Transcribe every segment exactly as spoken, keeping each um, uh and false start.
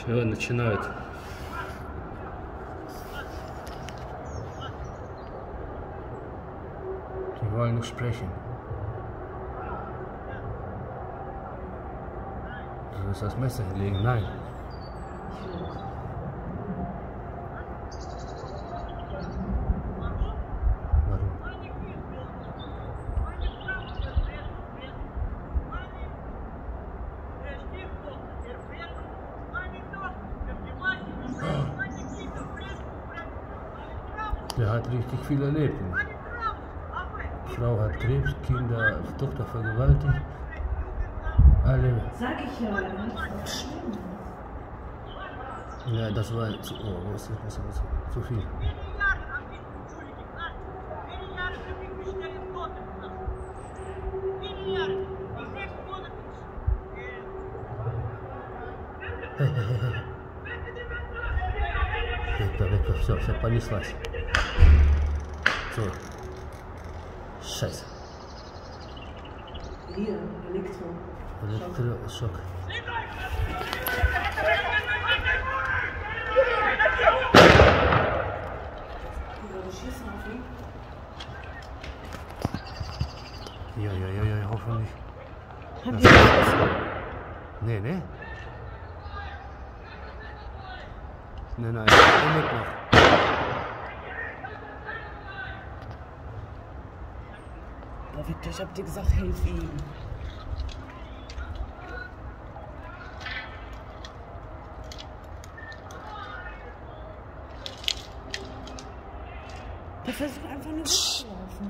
Все, начинают. Die wollen nicht sprechen. Du willst das Messer hinlegen? Nein. Warum? Der hat richtig viel erlebt. Die Frau hat Krebs, Kinder, Tochter vergewaltigt. Alle. Sag ich ja, nicht schlimm. Ja, das war zu, oh, was ist das, was, zu viel. Weg da, weg da, все, все, понеслась. So. Scheiße. Hier, Elektro. Elektroschock. Schießen auf ihn. Ja, ja, ja, ja, hoffentlich. Haben die geschossen? Nee, nee. Nein, nein, er lebt noch. Boah, Victor, ich hab dir gesagt, hilf ihm. Der versucht einfach nur wegzulaufen.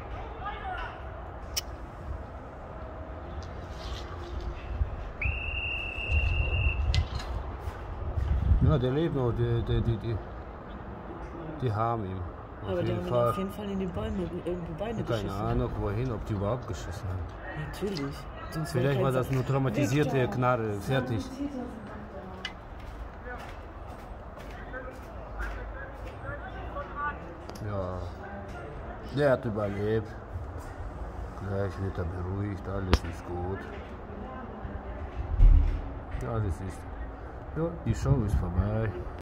Ja, der lebt noch, die, die, die, die, die haben ihn. Auf Aber die jeden haben ihn Fall. auf jeden Fall in die Bäume, irgendwo Beine geschossen. Keine Ahnung, wohin, ob die überhaupt geschossen haben. Natürlich. Sonst Vielleicht war das nur traumatisierte Victor. Knarre, fertig. Ja, der hat überlebt. Gleich wird er beruhigt, alles ist gut. Ja, alles ist. Ja, die Show ist vorbei.